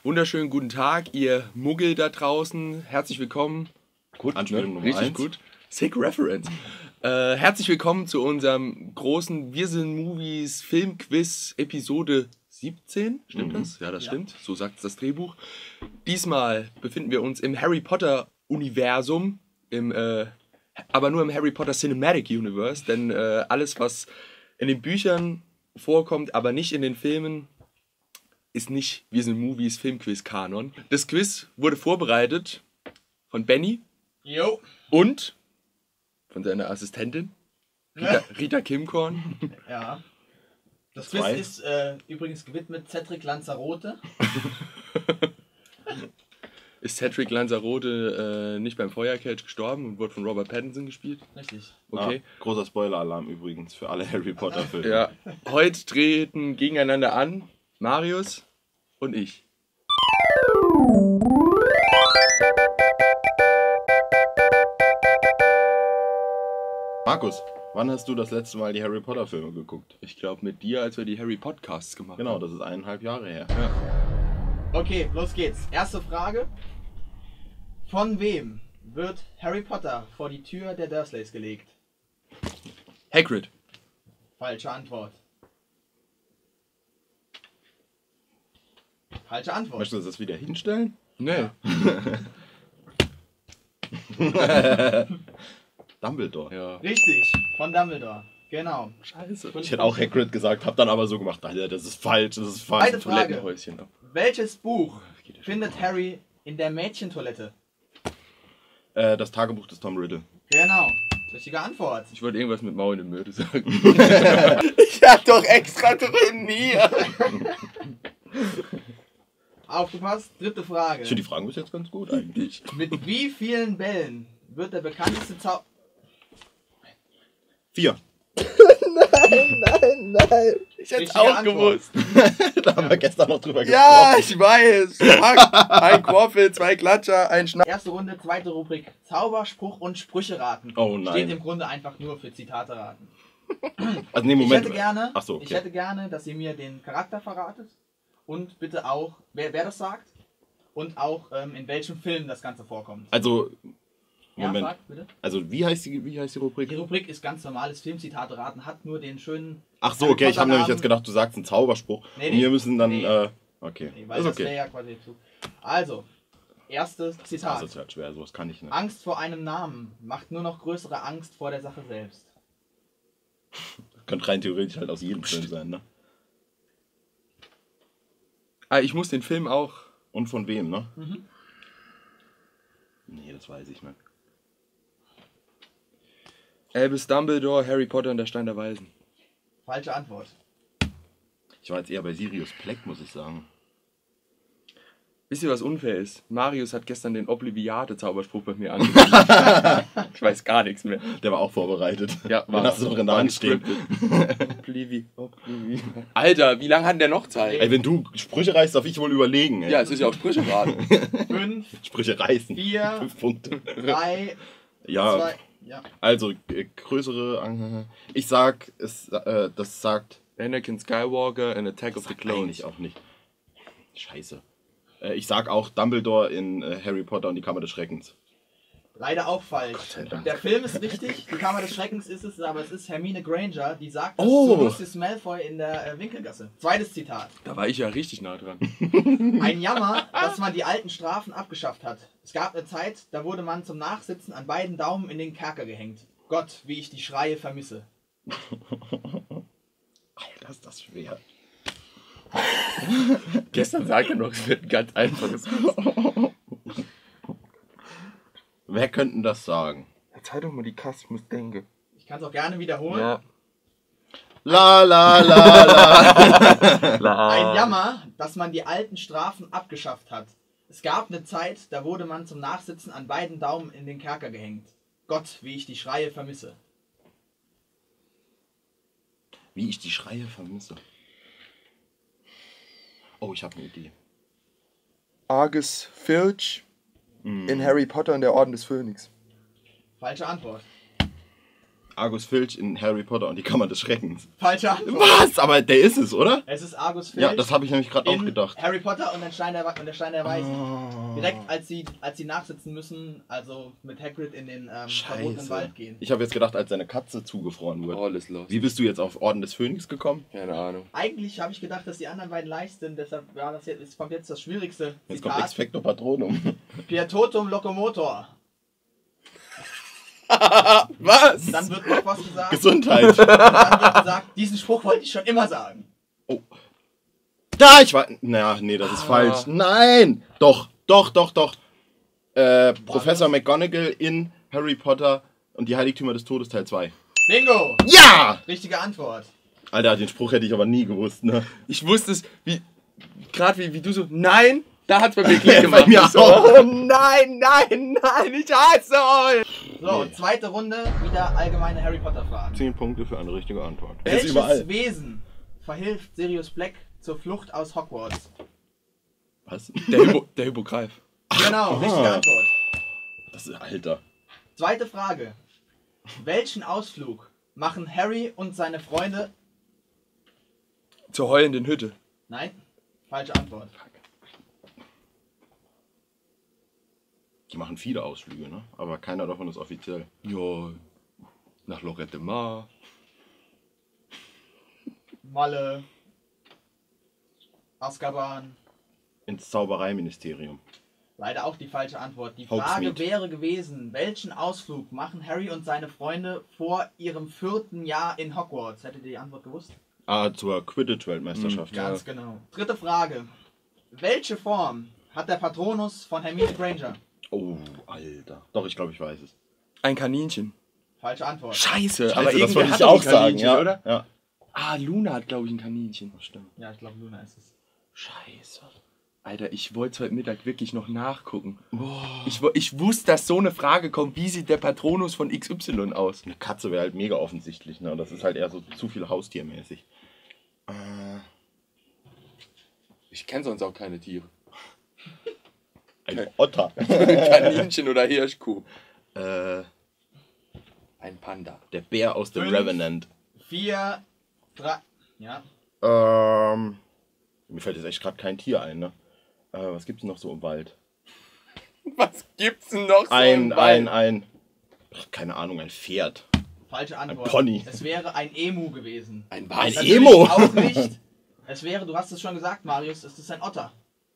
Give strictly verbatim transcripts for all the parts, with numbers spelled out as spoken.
Wunderschönen guten Tag, ihr Muggel da draußen. Herzlich willkommen. Gut, Anspielung Nummer Richtig eins. gut. Sick Reference. äh, herzlich willkommen zu unserem großen Wir sind Movies Filmquiz Episode siebzehn. Stimmt Mhm. das? Ja, das Ja. stimmt. So sagt das Drehbuch. Diesmal befinden wir uns im Harry Potter Universum, im, äh, aber nur im Harry Potter Cinematic Universe, denn äh, alles, was in den Büchern vorkommt, aber nicht in den Filmen, ist nicht Wir sind Movies Filmquiz-Kanon. Das Quiz wurde vorbereitet von Benny Jo. und von seiner Assistentin Rita, Rita Kimkorn. Ja. Das Zwei. Quiz ist äh, übrigens gewidmet Cedric Lanzarote. Ist Cedric Lanzarote äh, nicht beim Feuerkelch gestorben und wurde von Robert Pattinson gespielt? Richtig. Okay. Ah, großer Spoiler-Alarm übrigens für alle Harry Potter-Filme. Ja. Heute treten gegeneinander an Marius und ich. Markus, wann hast du das letzte Mal die Harry Potter-Filme geguckt? Ich glaube mit dir, als wir die Harry Podcasts gemacht Genau, haben. das ist eineinhalb Jahre her. Ja. Okay, los geht's. Erste Frage. Von wem wird Harry Potter vor die Tür der Dursleys gelegt? Hagrid. Falsche Antwort. Falsche Antwort. Möchtest du das wieder hinstellen? Nee. Dumbledore. Ja. Richtig, von Dumbledore. Genau. Scheiße. Ich hätte auch Hagrid gesagt, hab dann aber so gemacht, Alter, das ist falsch, das ist falsch. Zweite Frage. Toilettenhäuschen ab. Welches Buch Geht ja schon. findet Harry in der Mädchentoilette? Äh, das Tagebuch des Tom Riddle. Genau. Richtige Antwort. Ich wollte irgendwas mit Maul in Mürde sagen. Ich hab doch extra trainiert. Aufgepasst. Dritte Frage. Ich finde die Fragen bis jetzt ganz gut eigentlich. Mit wie vielen Bällen wird der bekannteste Zau... Vier. Nein, nein. Ich hätte es Richtige auch Antwort. gewusst. Da haben wir gestern noch drüber Ja, ich weiß. Fuck. Ein Quaffel, zwei Klatscher, ein Schnapp. Erste Runde, zweite Rubrik. Zauberspruch und Sprüche raten. Oh nein. Steht im Grunde einfach nur für Zitate raten. Also nee, Ich Moment. hätte gerne, Ach so, okay. ich hätte gerne, dass ihr mir den Charakter verratet und bitte auch, wer, wer das sagt und auch ähm, in welchem Film das Ganze vorkommt. Also, Ja, Moment. sag bitte. Also wie heißt die, wie heißt die Rubrik? Die Rubrik ist ganz normales Filmzitate raten, hat nur den schönen... Ach so, Harry okay, ich habe nämlich Potter-Namen. jetzt gedacht, du sagst einen Zauberspruch. Nee, Und nee. wir müssen dann, Nee. äh, okay. Nee, weil ist das wäre okay. ja quasi zu. Also, erstes Das Zitat. ist halt schwer, sowas kann ich nicht. Angst vor einem Namen macht nur noch größere Angst vor der Sache selbst. Könnte rein theoretisch halt aus jedem Film sein, ne? Ah, ich muss den Film auch. Und von wem, ne? Mhm. Nee, das weiß ich nicht. Albus Dumbledore, Harry Potter und der Stein der Weisen. Falsche Antwort. Ich war jetzt eher bei Sirius Black, muss ich sagen. Wisst ihr, was unfair ist? Marius hat gestern den Obliviate-Zauberspruch bei mir angefangen. Ich weiß gar nichts mehr. Der war auch vorbereitet. Ja, Den hast du doch in der war Hand stehen. Oblivi, Oblivi. Alter, wie lange hat der noch Zeit? Ey, wenn du Sprüche reißt, darf ich wohl überlegen, ey. Ja, es ist ja auch Sprüche raten. Fünf, Sprüche reißen. Vier. Fünf Punkte. drei, Ja, zwei. Ja. also äh, größere... äh, Ich sag, es, äh, das sagt... Anakin Skywalker in Attack of the Sagt Clones. eigentlich auch nicht. Scheiße. Äh, Ich sag auch Dumbledore in äh, Harry Potter und die Kammer des Schreckens. Leider auch falsch. sei Dank. Der Film ist richtig, die Kammer des Schreckens ist es, aber es ist Hermine Granger, die sagt das Oh. zu Lucius Malfoy in der äh, Winkelgasse. Zweites Zitat. Da war ich ja richtig nah dran. Ein Jammer, dass man die alten Strafen abgeschafft hat. Es gab eine Zeit, da wurde man zum Nachsitzen an beiden Daumen in den Kerker gehängt. Gott, wie ich die Schreie vermisse. Alter, ist das schwer. Gestern sagte er noch, es wird ein ganz einfaches Quiz. Wer könnten das sagen? Jetzt halt doch mal die Kasse, ich muss denken. Ich kann es auch gerne wiederholen. Ja. La la la la. Ein Jammer, dass man die alten Strafen abgeschafft hat. Es gab eine Zeit, da wurde man zum Nachsitzen an beiden Daumen in den Kerker gehängt. Gott, wie ich die Schreie vermisse. Wie ich die Schreie vermisse. Oh, ich habe eine Idee. Argus Filch Mm. in Harry Potter und der Orden des Phönix. Falsche Antwort. Argus Filch in Harry Potter und die Kammer des Schreckens. Falsche Antwort. Was? Aber der ist es, oder? Es ist Argus Filch. Ja, das habe ich nämlich gerade auch in gedacht. Harry Potter und, den Stein der, und der Stein der Weisen. Oh. Direkt als sie, als sie nachsitzen müssen, also mit Hagrid in den ähm, verbotenen Scheiße. Wald gehen. Ich habe jetzt gedacht, als seine Katze zugefroren wurde. Alles los. Wie bist du jetzt auf Orden des Phönix gekommen? Keine Ahnung. Eigentlich habe ich gedacht, dass die anderen beiden leicht sind, deshalb war das jetzt, jetzt kommt jetzt das schwierigste Jetzt kommt Zitat. Expecto Patronum. Pietotum Locomotor. Was? Dann wird noch was gesagt. Gesundheit. Dann wird gesagt, diesen Spruch wollte ich schon immer sagen. Oh. Da, ich war... Naja, nee, das ist Ah. falsch. Nein! Doch, doch, doch, doch. Äh, Professor McGonagall in Harry Potter und die Heiligtümer des Todes Teil zwei. Bingo! Ja! Richtige Antwort. Alter, den Spruch hätte ich aber nie gewusst, ne? Ich wusste es, wie. Gerade wie, wie du so. Nein! Da hat's bei mir Klick Bei gemacht. mir Ich so, auch. oh nein, nein, nein, ich hasse euch! So, Nee. zweite Runde, wieder allgemeine Harry Potter Fragen. Zehn Punkte für eine richtige Antwort. Der ist Welches überall. Wesen verhilft Sirius Black zur Flucht aus Hogwarts? Was? Der, Hypo, der Hippogreif. Genau, richtige Antwort. Das ist Alter. Zweite Frage. Welchen Ausflug machen Harry und seine Freunde... Zur heulenden Hütte. Nein, falsche Antwort. Die machen viele Ausflüge, ne? Aber keiner davon ist offiziell. Ja. Nach Lorette Mar. Malle, Azkaban. Ins Zaubereiministerium. Leider auch die falsche Antwort. Die Frage Hogsmeade. wäre gewesen, welchen Ausflug machen Harry und seine Freunde vor ihrem vierten Jahr in Hogwarts? Hättet ihr die Antwort gewusst? Ah, zur Quidditch-Weltmeisterschaft. Ja. Ganz genau. Dritte Frage. Welche Form hat der Patronus von Hermine Granger? Oh, Alter. Doch, ich glaube, ich weiß es. Ein Kaninchen. Falsche Antwort. Scheiße, Scheiße, aber das irgendwer wollte hat ich doch auch ein sagen, Kaninchen, ja. oder? Ja. Ah, Luna hat, glaube ich, ein Kaninchen. Stimmt. Ja, ich glaube, Luna ist es. Scheiße. Alter, ich wollte heute Mittag wirklich noch nachgucken. Ich, wo- ich wusste, dass so eine Frage kommt, wie sieht der Patronus von X Y aus? Eine Katze wäre halt mega offensichtlich, ne? Und das ist halt eher so zu viel haustiermäßig. Äh, Ich kenne sonst auch keine Tiere. ein Otter. Kaninchen oder Hirschkuh. äh, Ein Panda. der Bär aus The Fünf. Revenant. Vier, drei, ja. Ähm, mir fällt jetzt echt gerade kein Tier ein, ne? Äh, was gibt's noch so im Wald? Was gibt's denn noch so Ein, im Wald? ein, ein, ach, keine Ahnung, ein Pferd. Falsche Antwort. Pony. Es wäre ein Emu gewesen. Ein Ein was? Natürlich Emo. auch nicht. Es wäre, du hast es schon gesagt, Marius, es ist ein Otter.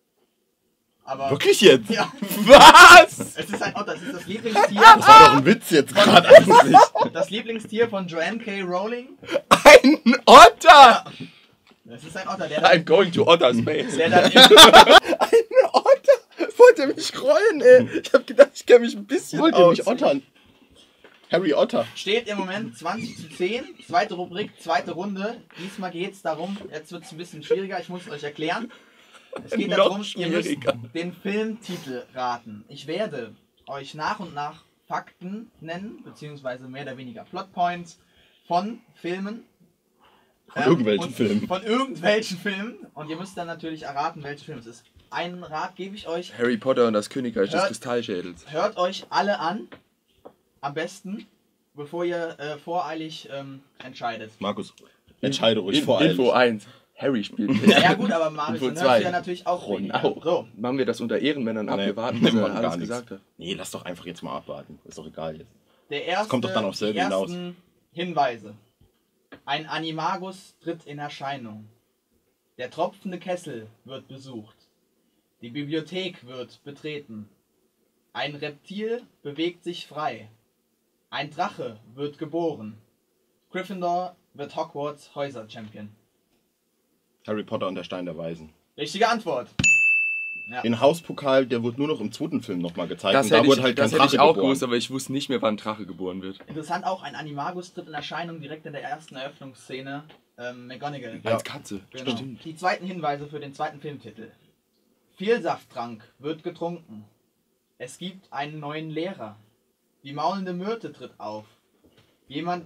Aber Wirklich jetzt? ja, Was? es ist ein Otter. Es ist das Lieblingstier. Das war doch ein Witz jetzt gerade eigentlich. Das Lieblingstier von Joanne K. Rowling. Ein Otter! Es ist ein Otter, der I'm dann, going to Otter Space. der dann im, Ein Otter? Wollte mich rollen, ey. Ich hab gedacht, ich kenne mich ein bisschen Wollt aus. ihr mich ottern? Harry Otter. steht im Moment zwanzig zu zehn. Zweite Rubrik, zweite Runde. Diesmal geht es darum, jetzt wird es ein bisschen schwieriger, ich muss es euch erklären. Es geht Noch darum, ihr müsst schwieriger. den Filmtitel raten. Ich werde euch nach und nach Fakten nennen, beziehungsweise mehr oder weniger Plotpoints von Filmen. Von Ähm, irgendwelchen und Filmen. Von irgendwelchen Filmen. Und ihr müsst dann natürlich erraten, welcher Film es ist. Einen Rat gebe ich euch. Harry Potter und das Königreich des Hört- Kristallschädels. Hört euch alle an. Am besten, bevor ihr äh, voreilig ähm, entscheidet. Markus, entscheide ruhig In, voreilig. Info eins. Harry spielt mit. Ja gut, aber Marius, Info dann hörst zwei. du ja natürlich auch Ron weniger. auch. So, Machen wir das unter Ehrenmännern ab. Nee, Wir warten, nee, bis er machen gar alles nichts. gesagt hat. Nee, lass doch einfach jetzt mal abwarten. Ist doch egal jetzt. der erste, kommt doch dann aufs selbe die hinaus. ersten Hinweise. Ein Animagus tritt in Erscheinung. Der tropfende Kessel wird besucht. Die Bibliothek wird betreten. Ein Reptil bewegt sich frei. Ein Drache wird geboren. Gryffindor wird Hogwarts Häuser-Champion. Harry Potter und der Stein der Weisen. Richtige Antwort. Ja. Den Hauspokal, der wurde nur noch im zweiten Film nochmal gezeigt. Das und da hätte, ich, wurde halt das kein hätte ich Drache auch geboren. gewusst, aber ich wusste nicht mehr, wann Drache geboren wird. Interessant auch, ein Animagus tritt in Erscheinung direkt in der ersten Eröffnungsszene. Ähm, McGonagall. Ja. Als Katze. Genau. Stimmt. Die zweiten Hinweise für den zweiten Filmtitel. Vielsafttrank wird getrunken. Es gibt einen neuen Lehrer. Die maulende Myrte tritt auf. Jemand...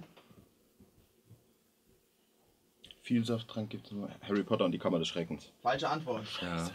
Vielsafttrank gibt es nur. Harry Potter und die Kammer des Schreckens. Falsche Antwort. Ja.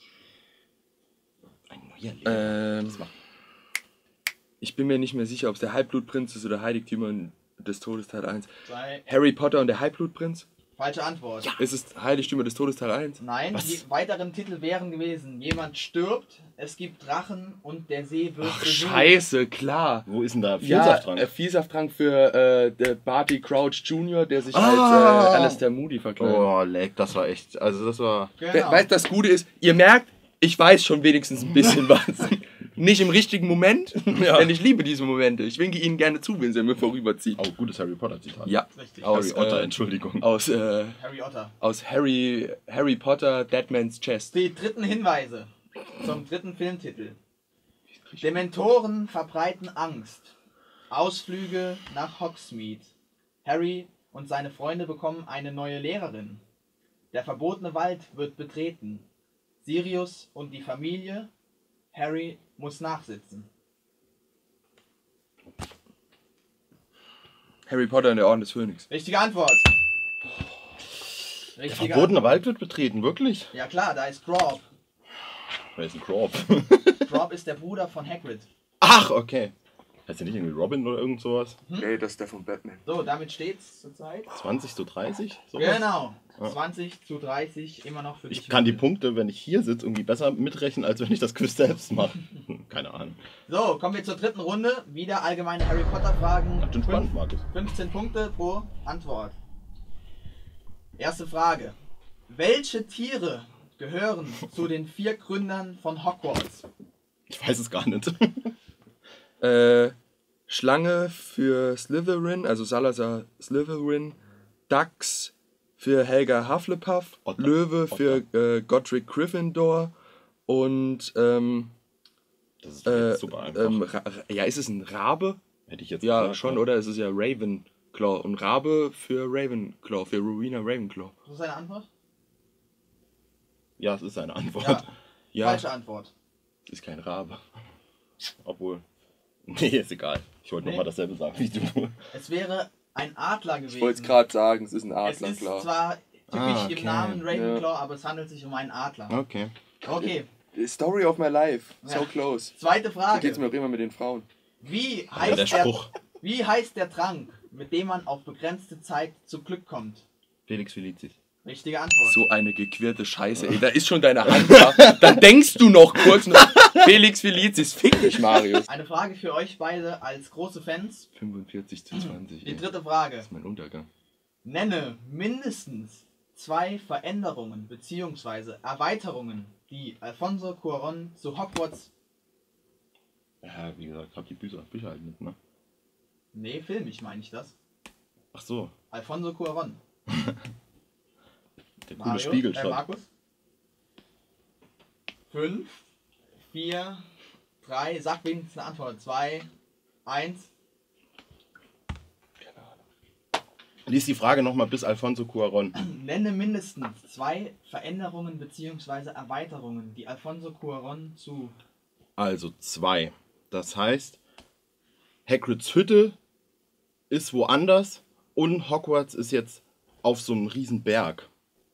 Ein neuer Lehrer. Ähm, Was macht- ich bin mir nicht mehr sicher, ob es der Halbblutprinz ist oder Heiligtümer des Todes Teil eins. Zwei. Harry Potter und der Halbblutprinz? Falsche Antwort. Ja. Ist es Heiligtümer des Todes Teil eins? Nein, Was? die weiteren Titel wären gewesen: Jemand stirbt, es gibt Drachen und der See wird Ach, besucht. scheiße, klar. Wo ist denn da Ja, Vielsafttrank? äh, Vielsafttrank für äh, der Barty Crouch Junior, der sich Ah. als äh, Alistair Moody verkleidet. Oh, leck, das war echt. Also, das war. We- Genau. Weißt du, das Gute ist, ihr merkt, ich weiß schon wenigstens ein bisschen was. Nicht im richtigen Moment, Ja. denn ich liebe diese Momente. Ich winke ihnen gerne zu, wenn sie mir vorüberziehen. Oh, gutes Harry Potter-Zitat. Ja, Richtig. aus, Harry Otter, äh, Entschuldigung. aus, äh, Harry Otter. aus Harry, Harry Potter, Dead Man's Chest. Die dritten Hinweise zum dritten Filmtitel. Dementoren verbreiten Angst. Ausflüge nach Hogsmeade. Harry und seine Freunde bekommen eine neue Lehrerin. Der verbotene Wald wird betreten. Sirius und die Familie. Harry muss nachsitzen. Harry Potter und der Orden des Phönix. Richtige Antwort. Der Richtige verbotene Antwort. Wald wird betreten, wirklich? Ja klar, da ist Grob. Wer ist ein Crop? Grob ist der Bruder von Hagrid. Ach, okay. Heißt der nicht irgendwie Robin oder irgend sowas? Nee, das ist der von Batman. So, damit steht's zurzeit. zwanzig zu dreißig? Sowas? Genau. Ja. zwanzig zu dreißig, immer noch für dich. Ich kann die Punkte, wenn ich hier sitze, irgendwie besser mitrechnen, als wenn ich das Quiz selbst mache. Hm, Keine Ahnung. So, kommen wir zur dritten Runde. Wieder allgemeine Harry Potter Fragen. Ganz schön spannend, Markus. fünfzehn Punkte pro Antwort. Erste Frage. Welche Tiere gehören zu den vier Gründern von Hogwarts? Ich weiß es gar nicht. Äh, Schlange für Slytherin, also Salazar Slytherin. Dachs für Helga Hufflepuff. Otter. Löwe für äh, Godric Gryffindor. Und, ähm, Das ist äh, jetzt super einfach. ähm, Ra Ra- ja, ist es ein Rabe? Hätte ich jetzt Ja, gesagt, schon, ja. oder? Es ist ja Ravenclaw. Und Rabe für Ravenclaw, für Rowena Ravenclaw. Das ist eine Antwort? Ja, es ist eine Antwort. Ja. Ja, Falsche Antwort. ist kein Rabe. Obwohl. Nee, ist egal. Ich wollte Nee. nochmal dasselbe sagen wie du. Es wäre ein Adler gewesen. Ich wollte es gerade sagen, es ist ein Es Adler, ist klar. zwar typisch Ah, okay. im Namen Ravenclaw, aber es handelt sich um einen Adler. Okay. Okay, Story of my life. So Ja. close. zweite So geht's Frage. mir auch immer mit den Frauen. Wie Ja, heißt, der der, Spruch. wie heißt der Trank, mit dem man auf begrenzte Zeit zu Glück kommt? Felix Felicis. Richtige Antwort. So eine gequirlte Scheiße, ey. Da ist schon deine Hand da. Dann denkst du noch kurz noch. Felix Felicis, fick dich, Marius. Eine Frage für euch beide als große Fans. fünfundvierzig zu zwanzig, Die ey. dritte Frage. Das ist mein Untergang. Nenne mindestens zwei Veränderungen bzw. Erweiterungen, die Alfonso Cuarón zu Hogwarts... Ja, wie gesagt, hab die Bücher, Bücher halt mit, ne? Nee, filmisch meine ich das. Ach so, Alfonso Cuarón. der coole Mario, Spiegelshot. Äh, Markus? Fünf, vier, drei, sag wenigstens eine Antwort. Zwei, eins. Keine Ahnung. Lies die Frage nochmal bis Alfonso Cuarón. Nenne mindestens zwei Veränderungen bzw. Erweiterungen, die Alfonso Cuarón zu... Also zwei. Das heißt, Hagrids Hütte ist woanders und Hogwarts ist jetzt auf so einem riesen Berg.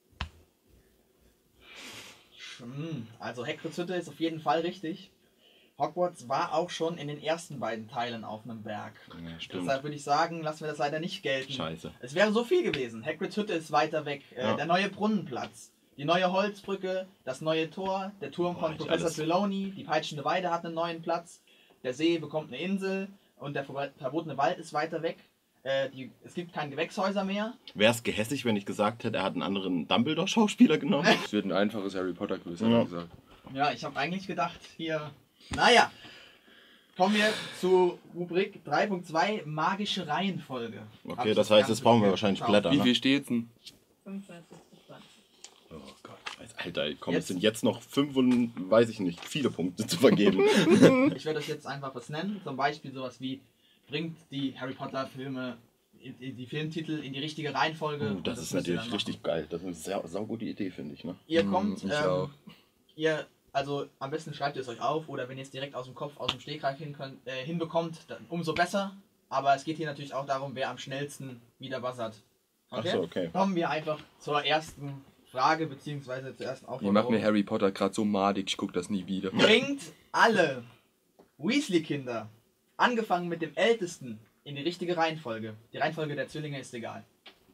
Hm, Also Hagrids Hütte ist auf jeden Fall richtig. Hogwarts war auch schon in den ersten beiden Teilen auf einem Berg. Ja, stimmt. Deshalb würde ich sagen, lassen wir das leider nicht gelten. Scheiße. Es wäre so viel gewesen. Hagrids Hütte ist weiter weg. Äh, Ja. Der neue Brunnenplatz, die neue Holzbrücke, das neue Tor, der Turm Boah, von ich Professor alles. Trelawney, die peitschende Weide hat einen neuen Platz, der See bekommt eine Insel und der ver- verbotene Wald ist weiter weg. Äh, die, es gibt keine Gewächshäuser mehr. Wäre es gehässig, wenn ich gesagt hätte, er hat einen anderen Dumbledore-Schauspieler genommen? Es wird ein einfaches Harry Potter Quiz, Ja. hat er gesagt. Ja, ich habe eigentlich gedacht, hier... Naja, kommen wir zu Rubrik drei Punkt zwei, magische Reihenfolge. Hab Okay, ich das heißt, jetzt Ganze brauchen wir hier wahrscheinlich geschaut. Blätter. Wie Ne? viel steht's denn? fünfundzwanzig zu zwanzig. Oh Gott. Alter, komm, Jetzt- es sind jetzt noch fünf und, weiß ich nicht, viele Punkte zu vergeben. Ich werde euch jetzt einfach was nennen. Zum Beispiel sowas wie, bringt die Harry Potter Filme, die die Filmtitel in die richtige Reihenfolge. Uh, und das ist müsst ihr natürlich dann richtig geil. Das ist eine sehr, sehr gute Idee, finde ich. Ne? machen. Ihr Mm, kommt, ich ähm, auch. ihr, also am besten schreibt ihr es euch auf oder wenn ihr es direkt aus dem Kopf, aus dem Stegreif hin könnt, äh, hinbekommt, dann umso besser. Aber es geht hier natürlich auch darum, wer am schnellsten wieder buzzert. Ach so, okay. Kommen wir einfach zur ersten Frage, beziehungsweise zur ersten Ihr macht Aufforderung. mir Harry Potter gerade so madig, ich guck das nie wieder. Bringt alle Weasley-Kinder, angefangen mit dem ältesten, in die richtige Reihenfolge. Die Reihenfolge der Zwillinge ist egal.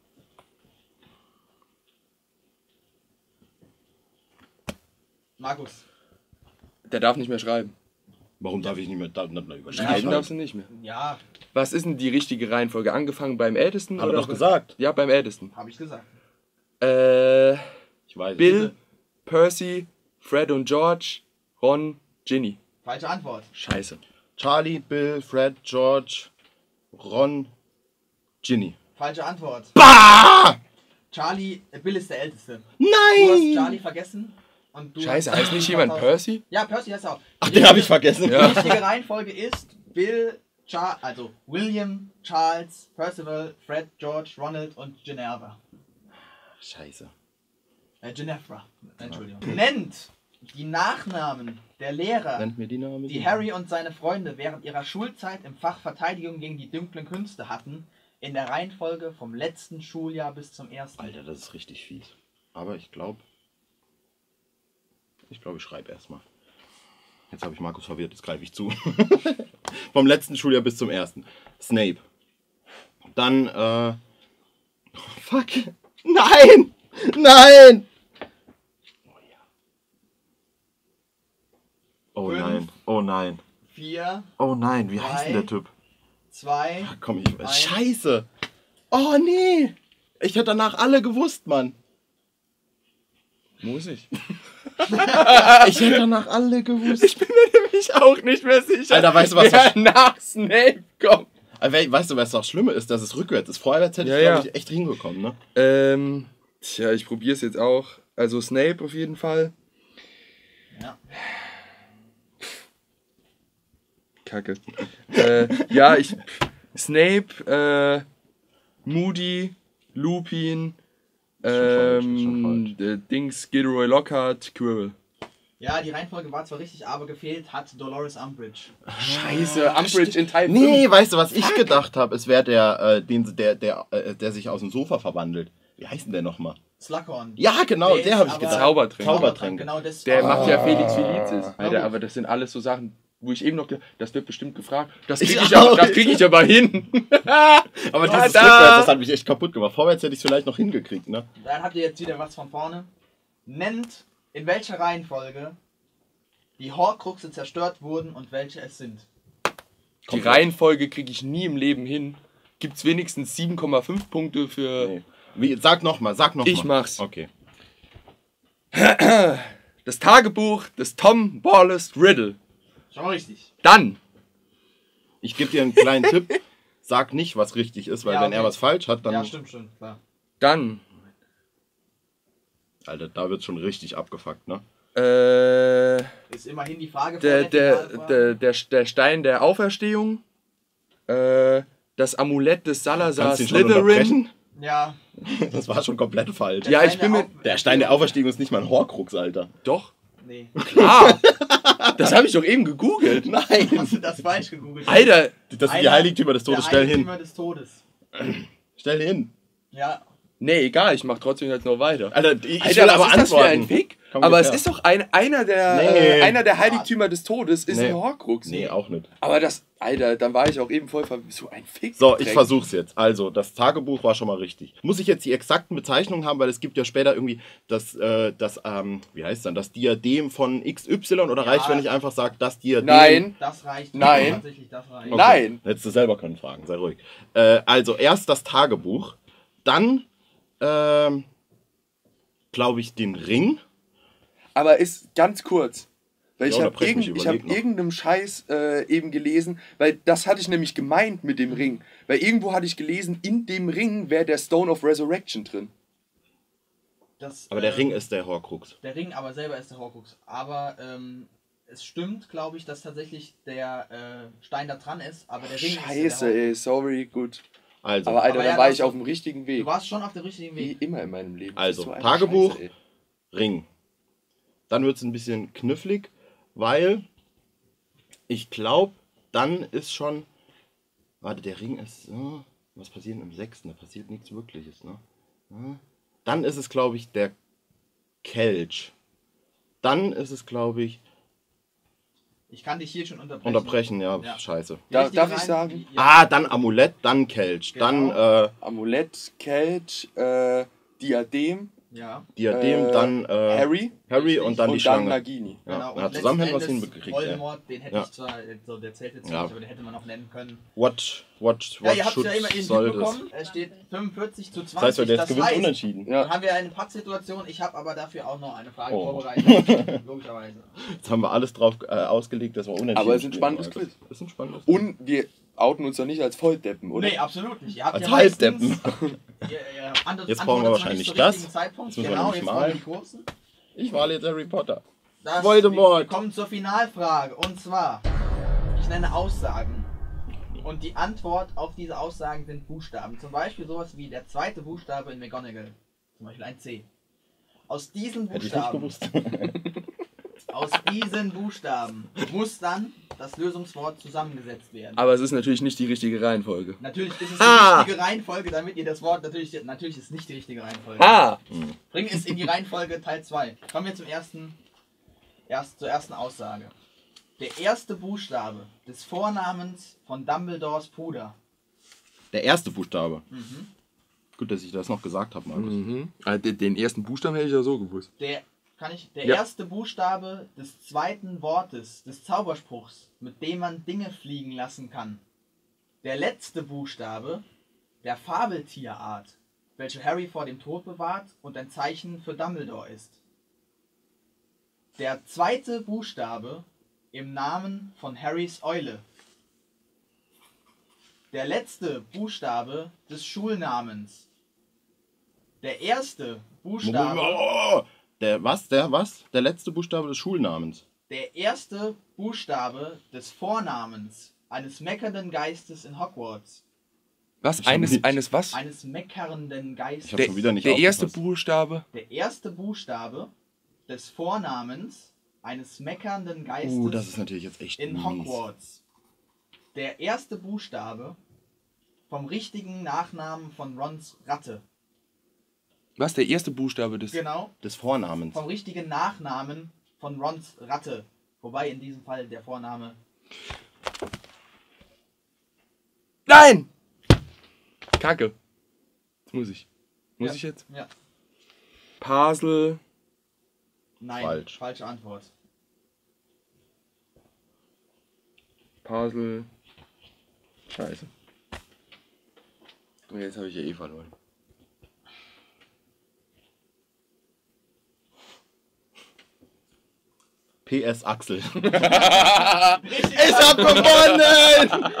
Markus. Der darf nicht mehr schreiben. Warum darf ich nicht mehr da, da, da überschreiben? Schreiben darfst du nicht mehr. Ja, Was ist denn die richtige Reihenfolge? Angefangen beim Ältesten? Hat er oder doch gesagt. Ja, beim Ältesten. habe ich gesagt. Äh, Ich weiß. Bill, Percy, Fred und George, Ron, Ginny. Falsche Antwort. Scheiße. Charlie, Bill, Fred, George, Ron, Ginny. Falsche Antwort. Bah! Charlie, äh, Bill ist der Älteste. Du hast Nein! Charlie vergessen. Und du Scheiße, hast heißt nicht jemand Percy? Ja, Percy heißt er auch. Ach, den habe ich vergessen. Die richtige Reihenfolge ist Bill, Char also William, Charles, Percival, Fred, George, Ronald und Ginevra. Scheiße. Äh, Ginevra. Entschuldigung. Nennt die Nachnamen der Lehrer, Nennt mir die Namen. die Harry und seine Freunde während ihrer Schulzeit im Fach Verteidigung gegen die dunklen Künste hatten, in der Reihenfolge vom letzten Schuljahr bis zum ersten. Alter, das ist richtig fies. Aber ich glaube... Ich glaube, ich schreibe erstmal. Jetzt habe ich Markus verwirrt, jetzt greife ich zu. Vom letzten Schuljahr bis zum ersten. Snape. Dann, äh... oh, fuck. Nein! Nein! Oh Fünf. nein, oh nein. Vier, Oh nein, wie Drei. heißt denn der Typ? zwei, Komm, ich... Eins. Scheiße! Oh nee! Ich hätte danach alle gewusst, Mann. Muss ich. Ich hätte danach alle gewusst. Ich bin mir nämlich auch nicht mehr sicher. Alter, weißt du, was wer das- nach Snape kommt? Aber we- weißt du, was das Schlimme ist, dass es rückwärts ist? Vorwärts hätte ich, Ja, glaube ja. ich, echt hingekommen, ne? Ähm, tja, ich probiere es jetzt auch. Also Snape auf jeden Fall. ja. Kacke. äh, ja, ich... Snape, äh, Moody, Lupin, Ist schon falsch, ist schon ähm, äh, Dings, Gilderoy Lockhart, Quirrell. Ja, die Reihenfolge war zwar richtig, aber gefehlt hat Dolores Umbridge. Scheiße, Umbridge in Teil Nee, fünf. weißt du, was ich gedacht habe? Es wäre der, äh, den, der, der, äh, der sich aus dem Sofa verwandelt. Wie heißt denn der nochmal? Slughorn. Ja, genau, Der der ist habe ich aber- gedacht. Zaubertränke. Zaubertränke. Genau das. Der Oh. macht ja Felix Felicis. Na Alter, gut. aber das sind alles so Sachen, wo ich eben noch gedacht, das wird bestimmt gefragt. Das Ich kriege ich, auch. aber- das krieg ich aber hin. Aber Ja, dieses da. Rückwärts, das hat mich echt kaputt gemacht. Vorwärts hätte ich es vielleicht noch hingekriegt, ne? Dann habt ihr jetzt wieder was von vorne. Nennt, in welcher Reihenfolge die Horcruxe zerstört wurden und welche es sind. Die Reihenfolge kriege ich nie im Leben hin. Gibt's wenigstens sieben Komma fünf Punkte für... Nee. Wie, sag nochmal, sag nochmal. Ich mach's. Okay. Das Tagebuch des Tom Wallace Riddle. Schon mal richtig. Dann Ich gebe dir einen kleinen Tipp. Sag nicht, was richtig ist, weil Ja, wenn er okay. was falsch hat, dann... Ja, stimmt schon, klar. Dann, Alter, da wird's schon richtig abgefuckt, ne? äh, Ist immerhin die Frage der, von der, Finalfrage. der, der, der Stein der Auferstehung, äh, das Amulett des Salazar Kannst du ihn schon Slytherin. unterbrechen? Ja, Das war schon komplett falsch. Ja, ich bin Stein mir... der Der Stein der Auferstehung ist nicht mal ein Horcrux, Alter. Doch, nee. klar. Das habe ich doch eben gegoogelt. Nein. Hast du das falsch gegoogelt? Alter, Das sind die Einer Heiligtümer des Todes. der Stell hin. Heiligtümer des Todes. Stell hin. Ja, nee, egal, ich mach trotzdem jetzt noch weiter. Alter, ich, ich Alter, will was aber ist das für ein antworten. Fick? Komm, Aber gib es her. ist doch ein, einer, der, Nee. äh, einer der Heiligtümer des Todes ist Nee. ein Horcrux. Nee, auch nicht. Aber das, Alter, dann war ich auch eben voll ver... So ein Fick. So, ich Dreck. versuch's jetzt. Also, das Tagebuch war schon mal richtig. Muss ich jetzt die exakten Bezeichnungen haben, weil es gibt ja später irgendwie das, äh, das, ähm, wie heißt dann, das Diadem von X Y oder Ja. reicht, wenn ich einfach sage, das Diadem? Nein. das reicht. Nein. Tatsächlich, das reicht. Okay. Nein. Hättest du selber können fragen, sei ruhig. Äh, also, erst das Tagebuch, dann, ähm, glaube ich, den Ring. Aber ist ganz kurz. Weil Ja, ich habe unterbrech mich, irgend, ich hab überleg noch. irgendeinem Scheiß äh, eben gelesen, weil das hatte ich nämlich gemeint mit dem Ring. Weil irgendwo hatte ich gelesen, in dem Ring wäre der Stone of Resurrection drin. Das, Aber der äh, Ring ist der Horcrux. Der Ring aber selber ist der Horcrux. Aber ähm, es stimmt, glaube ich, dass tatsächlich der äh, Stein da dran ist. Aber der Ring Scheiße, ist ja der ey, sorry, gut. Also, Aber Alter, Aber da ja, war das- ich auf dem richtigen Weg. Du warst schon auf dem richtigen Wie Weg. immer in meinem Leben. Das Also, ist so eine Tagebuch. Scheiße, ey. Ring. Dann wird es ein bisschen knifflig, weil ich glaube, dann ist schon. Warte, der Ring ist. äh, was passiert denn im sechsten? Da passiert nichts Wirkliches, ne? Äh, Dann ist es, glaube ich, der Kelch. Dann ist es, glaube ich. Ich kann dich hier schon unterbrechen. Unterbrechen, ja, Ja. scheiße. Die Da- richtige darf ich Reihen- sagen? Ja. Ah, dann Amulett, dann Kelch, dann Genau. äh, Amulett, Kelch, äh, Diadem, ja. Diadem, Äh, dann äh, Harry Harry und dann und die dann Schlange. Nagini. Ja, Genau. ja, Und zusammen hätten wir es letzten Endes hinbekriegt. Ja. Voldemort, den hätte Ja. ich zwar, so, der zählt jetzt Ja. nicht, aber den hätte man auch nennen können. What, what, Ja, what ihr habt es should, ja immer in soll Glück das? bekommen. Es steht fünfundvierzig zu zwanzig. Das heißt, wer jetzt gewinnt, heißt, unentschieden. Ja. Dann haben wir eine Pattsituation. Ich habe aber dafür auch noch eine Frage Oh. vorbereitet. Logischerweise. Jetzt haben wir alles drauf äh, ausgelegt, dass wir unentschieden Aber es ist ein spielen. spannendes Also, Quiz. Das ist ein spannendes Und wir outen uns doch nicht als Volldeppen, oder? Nee, absolut nicht. Ihr habt Als ja meistens- Halbdeppen. Ihr, ihr antwortet- Jetzt brauchen wir antwortet wahrscheinlich zur das. richtigen Zeitpunkt. Jetzt müssen wir Genau, nämlich jetzt malen. kommen die kurzen. Ich war jetzt Harry Potter. Das, Voldemort. Wir kommen zur Finalfrage. Und zwar, ich nenne Aussagen. Und die Antwort auf diese Aussagen sind Buchstaben. Zum Beispiel sowas wie der zweite Buchstabe in McGonagall. Zum Beispiel ein C. Aus diesen Hätte ich nicht Buchstaben, gewusst. aus diesen Buchstaben muss dann das Lösungswort zusammengesetzt werden. Aber es ist natürlich nicht die richtige Reihenfolge. Natürlich ist es die Ah! richtige Reihenfolge, damit ihr das Wort natürlich natürlich ist es nicht die richtige Reihenfolge. Ah! Bring es in die Reihenfolge Teil zwei. Kommen wir zum ersten, erst, zur ersten Aussage. Der erste Buchstabe des Vornamens von Dumbledores Bruder. Der erste Buchstabe. Mhm. Gut, dass ich das noch gesagt habe, Markus. Mhm. Also den- den ersten Buchstaben hätte ich ja so gewusst. Der, kann ich, der Ja. erste Buchstabe des zweiten Wortes des Zauberspruchs, mit dem man Dinge fliegen lassen kann. Der letzte Buchstabe der Fabeltierart, welche Harry vor dem Tod bewahrt und ein Zeichen für Dumbledore ist. Der zweite Buchstabe im Namen von Harrys Eule. Der letzte Buchstabe des Schulnamens. Der erste Buchstabe, Oh, der was? Der was? Der letzte Buchstabe des Schulnamens. der erste Buchstabe des Vornamens eines meckernden Geistes in Hogwarts. Was? Ich hab Eines, nicht- eines was? Eines meckernden Ich Geistes. hab Der, schon wieder nicht der erste aufgepasst. Buchstabe. Der erste Buchstabe des Vornamens eines meckernden Geistes Uh, das ist natürlich jetzt echt in mies. Hogwarts. Der erste Buchstabe vom richtigen Nachnamen von Rons Ratte. Was? Der erste Buchstabe des. Genau, Des Vornamens. vom richtigen Nachnamen von Rons Ratte. Wobei in diesem Fall der Vorname. Nein! Kacke. Jetzt muss ich. Muss Ja. ich jetzt? Ja. Pasel. Nein, Falsch. falsche Antwort. Pasel. Scheiße. Und jetzt habe ich ja eh verloren. P S Axel. Richtig, Ich hab gewonnen!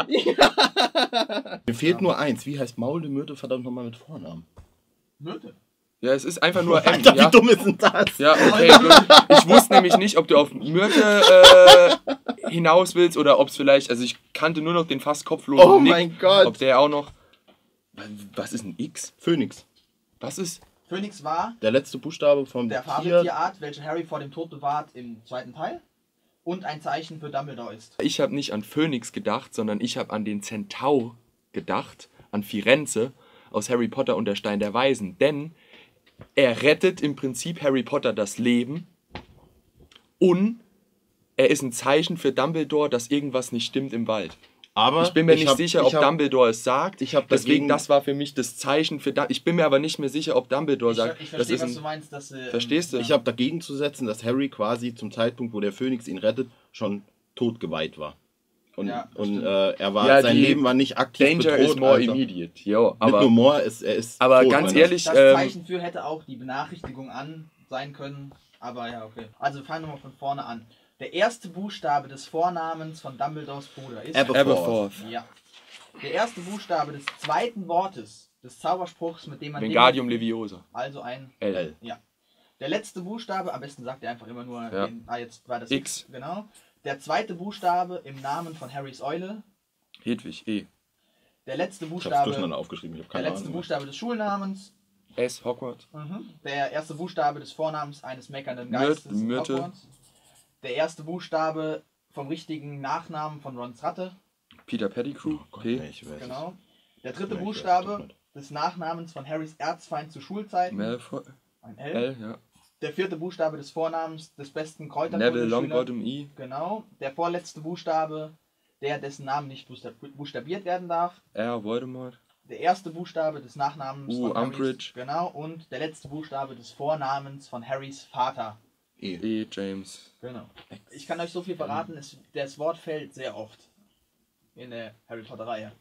Ja. Mir fehlt nur eins. Wie heißt Maul de Myrte verdammt nochmal mit Vornamen? Myrte. Ja, es ist einfach nur M. Alter, Ja, wie dumm ist denn das? ja okay. Gut. Ich wusste nämlich nicht, ob du auf Myrte äh, hinaus willst oder ob es vielleicht. Also, ich kannte nur noch den fast kopflosen Oh Nick. mein Gott. Ob der auch noch. Was ist ein X? Phönix. Was ist. Phoenix war Der letzte Buchstabe vom der Tier. Fabeltierart, welche Harry vor dem Tod bewahrt im zweiten Teil. Und ein Zeichen für Dumbledore ist. Ich habe nicht an Phönix gedacht, sondern ich habe an den Zentaur gedacht, an Firenze aus Harry Potter und der Stein der Weisen. Denn er rettet im Prinzip Harry Potter das Leben und er ist ein Zeichen für Dumbledore, dass irgendwas nicht stimmt im Wald. Aber Ich bin mir nicht hab- sicher, ich ob hab- Dumbledore es sagt. ich hab Deswegen, dagegen- das war für mich das Zeichen für Dumbledore. Ich bin mir aber nicht mehr sicher, ob Dumbledore Ich, sagt. ich das verstehe, ist was du ein, meinst. Dass, äh, Verstehst du? ja. Ich habe dagegen zu setzen, dass Harry quasi zum Zeitpunkt, wo der Phönix ihn rettet, schon totgeweiht war. Und, Ja, das und stimmt. äh, er war, Ja, sein die Leben war nicht aktiv Danger bedroht. is more also. immediate. Jo, Nicht aber nur more, ist, er ist aber tot, ganz wenn er- ehrlich, Das ähm, Zeichen für hätte auch die Benachrichtigung an sein können. Aber ja, okay. Also wir fangen nochmal von vorne an. Der erste Buchstabe des Vornamens von Dumbledores Bruder ist. Aberforth. Aberforth. Ja. Der erste Buchstabe des zweiten Wortes des Zauberspruchs, mit dem man. Wingardium Dinge- Leviosa. Also ein. L. L. Ja. Der letzte Buchstabe, am besten sagt er einfach immer nur Ja. den. Ah, jetzt war das X. Genau. Der zweite Buchstabe im Namen von Harrys Eule. Hedwig. E. Der letzte Ich hab's Buchstabe. durcheinander aufgeschrieben, ich hab Der keine letzte Ahnung. Buchstabe des Schulnamens. S. Hogwarts. Mhm. Der erste Buchstabe des Vornamens eines meckernden Myr- Geistes. in Myrte. Hogwarts. Der erste Buchstabe vom richtigen Nachnamen von Rons Ratte. Peter Pettigrew. Oh Gott, P. nee, ich weiß es. Genau. Der dritte Nee, ich weiß Buchstabe doch nicht. des Nachnamens von Harrys Erzfeind zu Schulzeiten. Malfoy. Ein L. L, ja. Der vierte Buchstabe des Vornamens des besten Neville Kräuterkundeschülers. Longbottom E. Genau. Der vorletzte Buchstabe, der dessen Namen nicht buchstab buchstabiert werden darf. R. Voldemort. Der erste Buchstabe des Nachnamens U. von Harrys, Umbridge. genau, und der letzte Buchstabe des Vornamens von Harrys Vater. E. E. James. Genau. Ich kann euch so viel verraten, es, das Wort fällt sehr oft in der Harry Potter Reihe.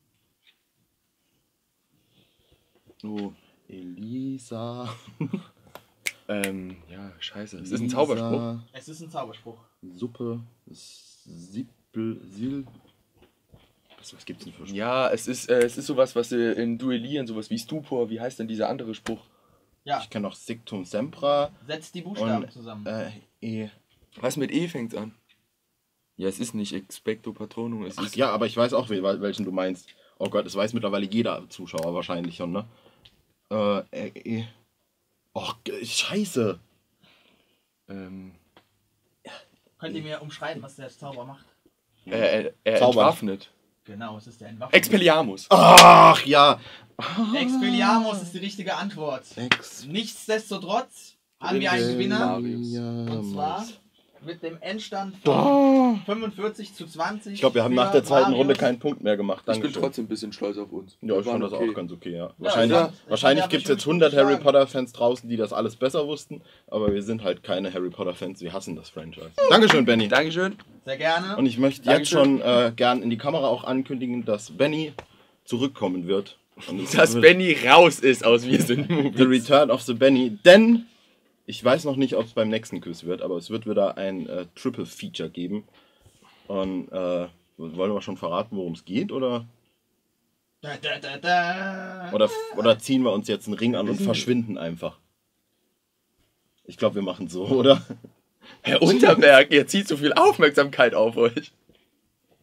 Oh, Elisa. Ähm, ja, scheiße. Es ist ein Zauberspruch. Es ist ein Zauberspruch. Suppe. Sippel. Sil. Was, was gibt's denn für Spruch? Ja, es ist, äh, es ist sowas, was äh, in Duellieren, sowas wie Stupor, wie heißt denn dieser andere Spruch? Ja, Ich kenne noch Sictum Sempra. setzt die Buchstaben Und, zusammen. Äh, E. Was mit E fängt's an? Ja, es ist nicht Expecto Patronum, es Ach, ist... ja, aber ich weiß auch, wel- welchen du meinst. Oh Gott, das weiß mittlerweile jeder Zuschauer wahrscheinlich schon, ne? Äh, äh, äh. Och, ge- scheiße. Ähm, Könnt ihr mir umschreiben, was der Zauber macht? er er, er Zaubern. entwaffnet. Genau, es ist der Entwaffnung. Expelliarmus. Ach, ja. Expelliarmus ist die richtige Antwort. Ex. Nichtsdestotrotz haben wir einen Gewinner. Marius. Und zwar mit dem Endstand von fünfundvierzig zu zwanzig. Ich glaube, wir haben für nach der zweiten Marius. Runde keinen Punkt mehr gemacht. Ich bin Dankeschön. trotzdem ein bisschen stolz auf uns. Ja, Wir ich fand waren das okay. auch ganz okay, ja. Wahrscheinlich, ja, ich wahrscheinlich hab gibt es mich jetzt schon hundert Harry geschlagen. Potter-Fans draußen, die das alles besser wussten, aber wir sind halt keine Harry Potter-Fans, wir hassen das Franchise. Dankeschön, Benny. Dankeschön. Sehr gerne. Und ich möchte jetzt Dankeschön. schon äh, gern in die Kamera auch ankündigen, dass Benny zurückkommen wird. Und es Dass wird Benny raus ist aus Wir sind The Movies. Return of the Benny, denn ich weiß noch nicht, ob es beim nächsten Quiz wird, aber es wird wieder ein äh, Triple Feature geben. Und äh, wollen wir schon verraten, worum es geht, oder? Da, da, da, da. Oder, oder ziehen wir uns jetzt einen Ring an und verschwinden einfach? Ich glaube, wir machen so, oder? Herr Unterberg, ihr zieht so viel Aufmerksamkeit auf euch.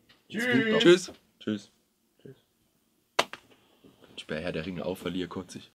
Tschüss. Tschüss. Tschüss. Ich bei Herr der Ringe auch verliere kotzig.